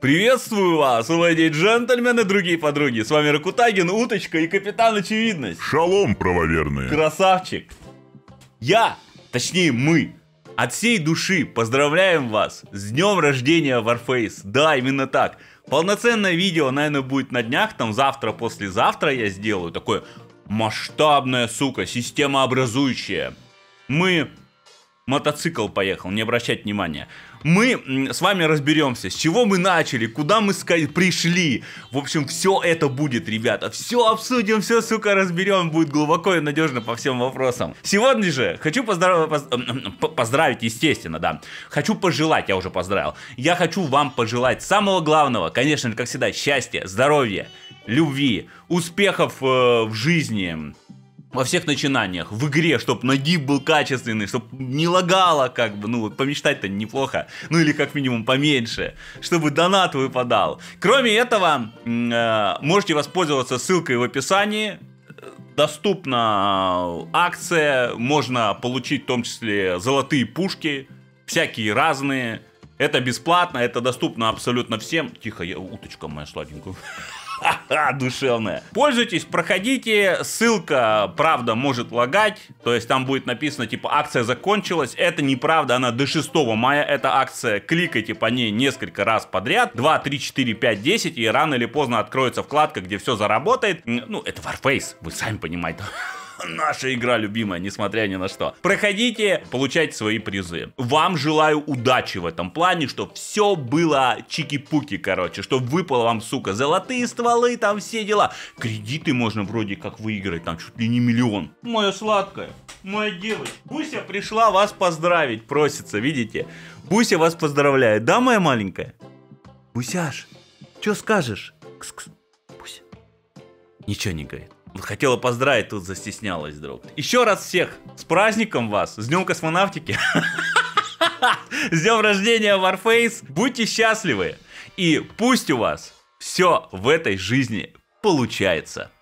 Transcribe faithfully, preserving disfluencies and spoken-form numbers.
Приветствую вас, леди и джентльмены, другие подруги. С вами Ракутагин, Уточка и Капитан Очевидность. Шалом, правоверные. Красавчик. Я, точнее мы, от всей души поздравляем вас с днем рождения Warface. Да, именно так. Полноценное видео, наверное, будет на днях, там завтра, послезавтра я сделаю. Такое масштабное, сука, системообразующее. Мы... Мотоцикл поехал, не обращать внимания. Мы с вами разберемся, с чего мы начали, куда мы пришли. В общем, все это будет, ребята. Все обсудим, все, сука, разберем. Будет глубоко и надежно по всем вопросам. Сегодня же хочу поздрав... поздравить, естественно, да. Хочу пожелать, я уже поздравил. Я хочу вам пожелать самого главного, конечно же, как всегда, счастья, здоровья, любви, успехов э, в жизни. Во всех начинаниях, в игре, чтобы нагиб был качественный, чтобы не лагало, как бы, ну, вот помечтать-то неплохо, ну, или как минимум поменьше, чтобы донат выпадал. Кроме этого, э, можете воспользоваться ссылкой в описании, доступна акция, можно получить в том числе золотые пушки, всякие разные, это бесплатно, это доступно абсолютно всем. Тихо, я, уточка моя сладенькая. Ха-ха, душевная. Пользуйтесь, проходите, ссылка, правда, может лагать, то есть там будет написано, типа, акция закончилась, это неправда, она до шестого мая, эта акция, кликайте по ней несколько раз подряд, два, три, четыре, пять, десять, и рано или поздно откроется вкладка, где все заработает, ну, это Warface, вы сами понимаете. Наша игра любимая, несмотря ни на что. Проходите, получайте свои призы. Вам желаю удачи в этом плане, чтобы все было чики-пуки, короче. Чтобы выпало вам, сука, золотые стволы, там все дела. Кредиты можно вроде как выиграть, там чуть ли не миллион. Моя сладкая, моя девочка. Буся пришла вас поздравить, просится, видите? Буся вас поздравляет, да, моя маленькая? Бусяш, что скажешь? Кс-кс. Буся. Ничего не говорит. Хотела поздравить, тут застеснялась вдруг. Еще раз всех с праздником вас, с днем космонавтики, с днем рождения Warface. Будьте счастливы и пусть у вас все в этой жизни получается.